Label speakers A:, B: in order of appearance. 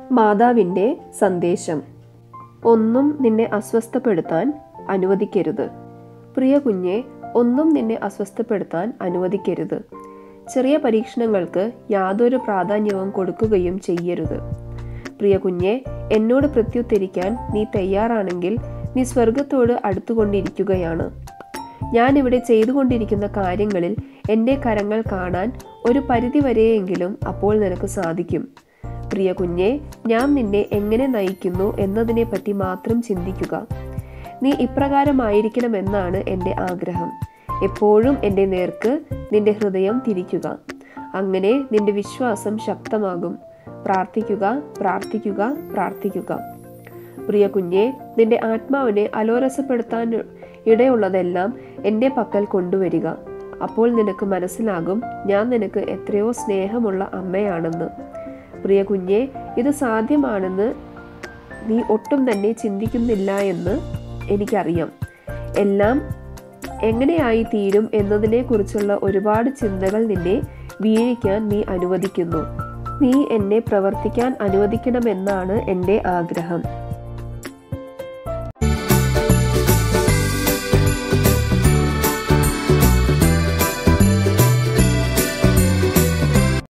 A: മാതാവിൻ്റെ സന്ദേശം. ഒന്നും നിന്നെ അസ്വസ്ഥപ്പെടുത്താൻ അനുവദിക്കരുത്. പ്രിയ കുഞ്ഞെ, ഒന്നും നിന്നെ അസ്വസ്ഥപ്പെടുത്താൻ അനുവദിക്കരുത്. ചെറിയ പരീക്ഷണങ്ങൾക്ക് യാതൊരു പ്രാധാന്യവും കൊടുക്കുകയും ചെയ്യരുത്. പ്രിയ കുഞ്ഞെ, എന്നോട് പ്രത്യുത്തരിക്കാൻ നീ തയ്യാറാണെങ്കിൽ നീ സ്വർഗത്തോട് അടുത്തുകൊണ്ടിരിക്കുകയാണ്. ഞാനിവിടെ ചെയ്തുകൊണ്ടിരിക്കുന്ന കാര്യങ്ങളിൽ എൻ്റെ കരങ്ങൾ കാണാൻ ഒരു പരിധിവരെയെങ്കിലും അപ്പോൾ നിനക്ക് സാധിക്കും. പ്രിയ കുഞ്ഞെ, ഞാൻ നിന്നെ എങ്ങനെ നയിക്കുന്നു എന്നതിനെപ്പറ്റി മാത്രം ചിന്തിക്കുക. നീ ഇപ്രകാരമായിരിക്കണമെന്നാണ് എൻ്റെ ആഗ്രഹം. എപ്പോഴും എൻ്റെ നേർക്ക് നിന്റെ ഹൃദയം തിരിക്കുക. അങ്ങനെ നിന്റെ വിശ്വാസം ശക്തമാകും. പ്രാർത്ഥിക്കുക, പ്രാർത്ഥിക്കുക, പ്രാർത്ഥിക്കുക. പ്രിയ കുഞ്ഞെ, നിന്റെ ആത്മാവിനെ അലോരസപ്പെടുത്താൻ ഇടയുള്ളതെല്ലാം എൻ്റെ പക്കൽ കൊണ്ടുവരിക. അപ്പോൾ നിനക്ക് മനസ്സിലാകും ഞാൻ നിനക്ക് എത്രയോ സ്നേഹമുള്ള അമ്മയാണെന്ന്. പ്രിയ കുഞ്ഞെ, ഇത് സാധ്യമാണെന്ന് നീ ഒട്ടും തന്നെ ചിന്തിക്കുന്നില്ല എന്ന് എനിക്കറിയാം. എല്ലാം എങ്ങനെയായി തീരും എന്നതിനെക്കുറിച്ചുള്ള ഒരുപാട് ചിന്തകൾ നിന്നെ വീഴിക്കാൻ നീ അനുവദിക്കുന്നു. നീ എന്നെ പ്രവർത്തിക്കാൻ അനുവദിക്കണമെന്നാണ് എൻ്റെ ആഗ്രഹം.